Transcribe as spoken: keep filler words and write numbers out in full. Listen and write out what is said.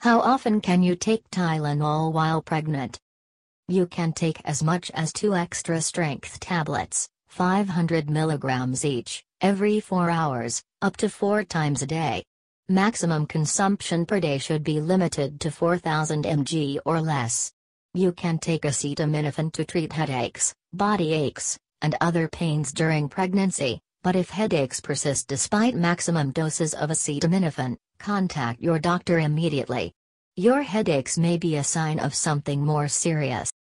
How often can you take Tylenol while pregnant? You can take as much as two extra strength tablets, five hundred milligrams each, every four hours, up to four times a day. Maximum consumption per day should be limited to four thousand milligrams or less. You can take acetaminophen to treat headaches, body aches, and other pains during pregnancy, but if headaches persist despite maximum doses of acetaminophen, contact your doctor immediately. Your headaches may be a sign of something more serious.